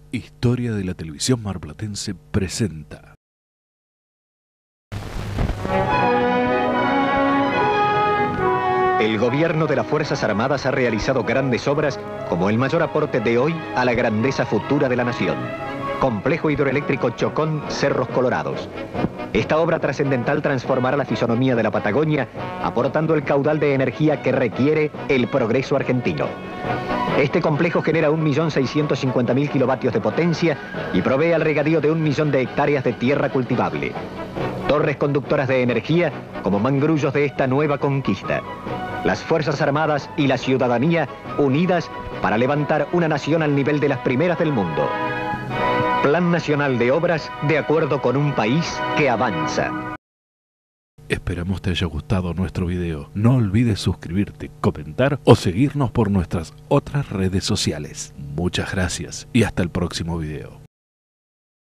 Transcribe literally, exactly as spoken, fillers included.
Historia de la Televisión Marplatense presenta. El gobierno de las Fuerzas Armadas ha realizado grandes obras como el mayor aporte de hoy a la grandeza futura de la nación. Complejo hidroeléctrico Chocón, Cerros Colorados. Esta obra trascendental transformará la fisonomía de la Patagonia, aportando el caudal de energía que requiere el progreso argentino. Este complejo genera un millón seiscientos cincuenta mil kilovatios de potencia y provee al regadío de un millón de hectáreas de tierra cultivable. Torres conductoras de energía como mangrullos de esta nueva conquista. Las Fuerzas Armadas y la ciudadanía unidas para levantar una nación al nivel de las primeras del mundo. Plan Nacional de Obras de acuerdo con un país que avanza. Esperamos te haya gustado nuestro video. No olvides suscribirte, comentar o seguirnos por nuestras otras redes sociales. Muchas gracias y hasta el próximo video.